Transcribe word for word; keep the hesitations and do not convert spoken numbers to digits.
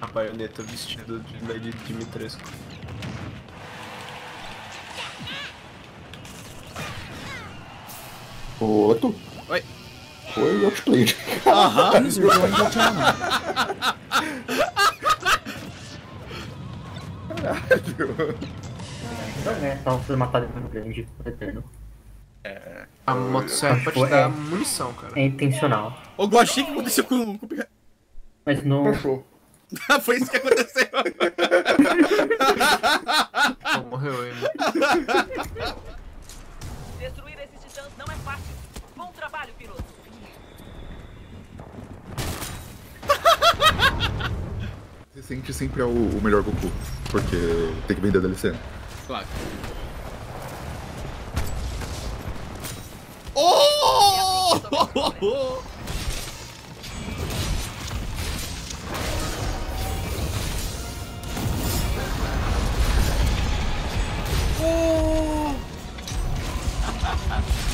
A baioneta vestida de Lady Dimitrescu. O outro. Oi. Foi outplay. Aham. Não é, então vocês mataram muito grande, pretendo. É. A motosserra pode te dar munição, cara. É intencional. Ô, Gostinho, o que aconteceu com o Pica... Mas não. Achou. Foi isso que aconteceu. Pô, morreu ele. Destruir esses titãs não é fácil. Bom trabalho, piloto. Você sente sempre é o, o melhor Goku, porque tem que vender D L C. Claro. Oh! Oh!